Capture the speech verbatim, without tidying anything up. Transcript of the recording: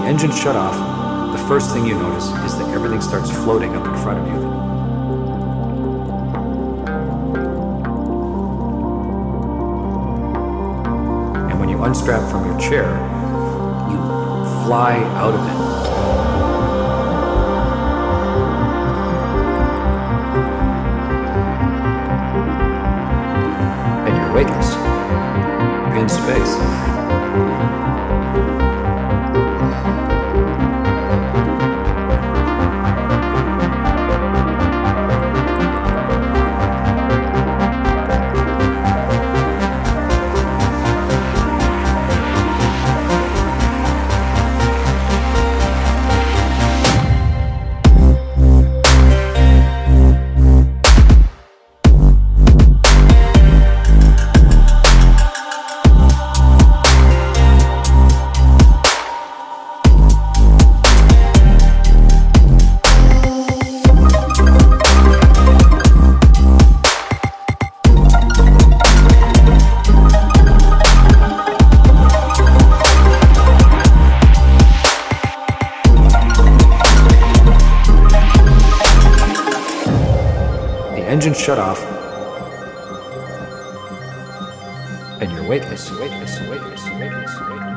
engine shut off, the first thing you notice is that everything starts floating up in front of you. And when you unstrap from your chair, you fly out of it. And you're weightless in space. Engine shut off, and you're weightless, weightless, weightless, weightless, weightless.